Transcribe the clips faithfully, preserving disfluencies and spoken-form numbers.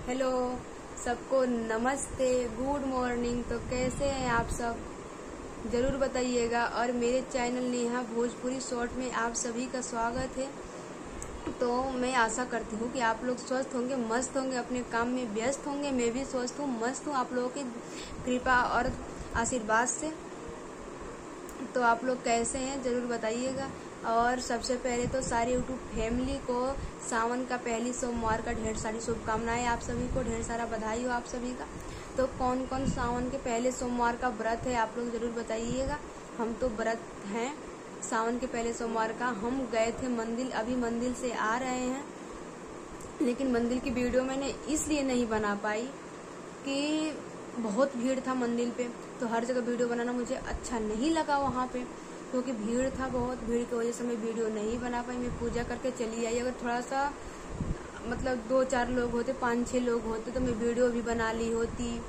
Hello सबको, नमस्ते, good morning. तो कैसे हैं आप सब, ज़रूर बताइएगा। और मेरे चैनल नेहा भोजपुरी शॉर्ट में आप सभी का स्वागत है। तो मैं आशा करती हूँ कि आप लोग स्वस्थ होंगे, मस्त होंगे, अपने काम में व्यस्त होंगे। मैं भी स्वस्थ हूँ, मस्त हूँ, आप लोगों की कृपा और आशीर्वाद से। तो आप लोग कैसे हैं ज़रूर बताइएगा। और सबसे पहले तो सारी यूट्यूब फैमिली को सावन का पहली सोमवार का ढेर सारी शुभकामनाएं, आप सभी को ढेर सारा बधाई हो आप सभी का। तो कौन कौन सावन के पहले सोमवार का व्रत है आप लोग ज़रूर बताइएगा। हम तो व्रत हैं सावन के पहले सोमवार का। हम गए थे मंदिर, अभी मंदिर से आ रहे हैं, लेकिन मंदिर की वीडियो मैंने इसलिए नहीं बना पाई कि बहुत भीड़ था मंदिर पे। तो हर जगह वीडियो बनाना मुझे अच्छा नहीं लगा वहाँ पे, क्योंकि भीड़ था बहुत। भीड़ की वजह से मैं वीडियो नहीं बना पाई। मैं पूजा करके चली आई। अगर थोड़ा सा मतलब दो चार लोग होते, पाँच छः लोग होते, तो मैं वीडियो भी बना ली होती,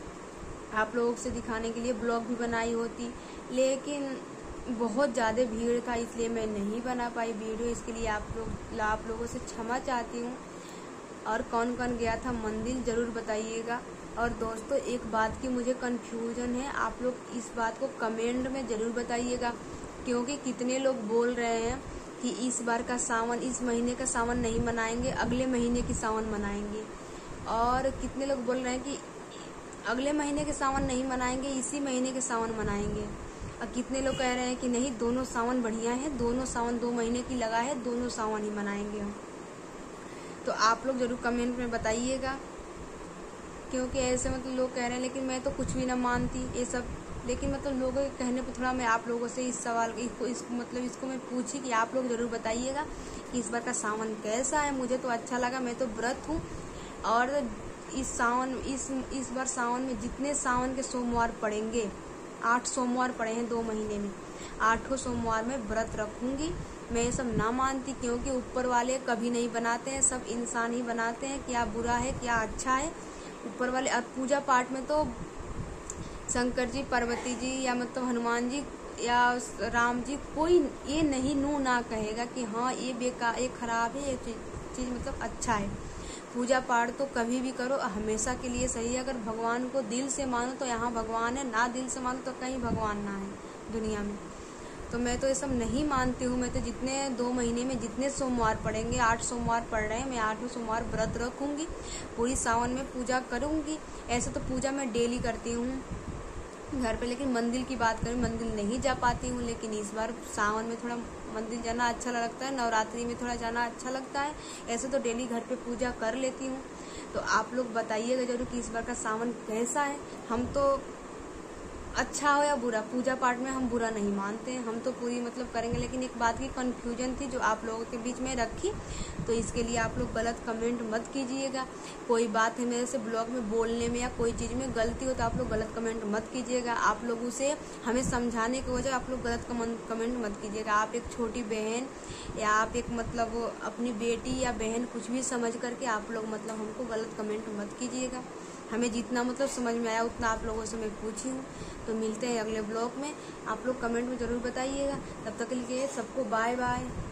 आप लोगों से दिखाने के लिए ब्लॉग भी बनाई होती। लेकिन बहुत ज़्यादा भीड़ था, इसलिए मैं नहीं बना पाई वीडियो। इसके लिए आप लोग आप लोगों से क्षमा चाहती हूँ। और कौन कौन गया था मंदिर ज़रूर बताइएगा। और दोस्तों, एक बात की मुझे कन्फ्यूजन है, आप लोग इस बात को कमेंट में ज़रूर बताइएगा। क्योंकि कितने लोग बोल रहे हैं कि इस बार का सावन, इस महीने का सावन नहीं मनाएंगे, अगले महीने की सावन मनाएंगे। और कितने लोग बोल रहे हैं कि अगले महीने के सावन नहीं मनाएंगे, इसी महीने के सावन मनाएंगे। और कितने लोग कह रहे हैं कि नहीं, दोनों सावन बढ़िया है, दोनों सावन दो महीने की लगा है, दोनों सावन ही मनाएंगे हम। तो आप लोग ज़रूर कमेंट में बताइएगा। क्योंकि ऐसे मतलब लोग कह रहे हैं, लेकिन मैं तो कुछ भी ना मानती ये सब। लेकिन मतलब लोगों के कहने पर थोड़ा मैं आप लोगों से इस सवाल इसको इस मतलब इसको मैं पूछी कि आप लोग ज़रूर बताइएगा कि इस बार का सावन कैसा है। मुझे तो अच्छा लगा, मैं तो व्रत हूँ। और इस सावन इस इस बार सावन में जितने सावन के सोमवार पड़ेंगे, आठ सोमवार पड़े हैं दो महीने में, आठों सोमवार में व्रत रखूंगी। मैं ये सब ना मानती, क्योंकि ऊपर वाले कभी नहीं बनाते हैं, सब इंसान ही बनाते हैं, क्या बुरा है क्या अच्छा है ऊपर वाले। और पूजा पाठ में तो शंकर जी, पार्वती जी, या मतलब हनुमान जी या राम जी, कोई ये नहीं नू ना कहेगा कि हाँ ये बेकार, ये खराब है, ये चीज़ मतलब अच्छा है। पूजा पाठ तो कभी भी करो, हमेशा के लिए सही है। अगर भगवान को दिल से मानो तो यहाँ भगवान है, ना दिल से मानो तो कहीं भगवान ना है दुनिया में। तो मैं तो ये सब नहीं मानती हूँ। मैं तो जितने दो महीने में जितने सोमवार पड़ेंगे, आठ सोमवार पड़ रहे हैं, मैं आठों सोमवार व्रत रखूँगी, पूरी सावन में पूजा करूँगी। ऐसे तो पूजा मैं डेली करती हूँ घर पे, लेकिन मंदिर की बात करें, मंदिर नहीं जा पाती हूँ। लेकिन इस बार सावन में थोड़ा मंदिर जाना अच्छा लगता है, नवरात्रि में थोड़ा जाना अच्छा लगता है। ऐसे तो डेली घर पे पूजा कर लेती हूँ। तो आप लोग बताइएगा जरूर कि इस बार का सावन कैसा है। हम तो अच्छा हो या बुरा, पूजा पाठ में हम बुरा नहीं मानते हैं, हम तो पूरी मतलब करेंगे। लेकिन एक बात की कन्फ्यूजन थी जो आप लोगों के बीच में रखी, तो इसके लिए आप लोग गलत कमेंट मत कीजिएगा। कोई बात है मेरे से ब्लॉग में बोलने में या कोई चीज़ में गलती हो तो आप लोग गलत कमेंट मत कीजिएगा। आप लोगों से हमें समझाने की वजह आप लोग गलत कमेंट मत कीजिएगा। आप एक छोटी बहन या आप एक मतलब अपनी बेटी या बहन कुछ भी समझ करके आप लोग मतलब हमको गलत कमेंट मत कीजिएगा। हमें जितना मतलब समझ में आया उतना आप लोगों से मैं पूछी हूँ। तो मिलते हैं अगले ब्लॉग में, आप लोग कमेंट में ज़रूर बताइएगा। तब तक के लिए सबको बाय बाय।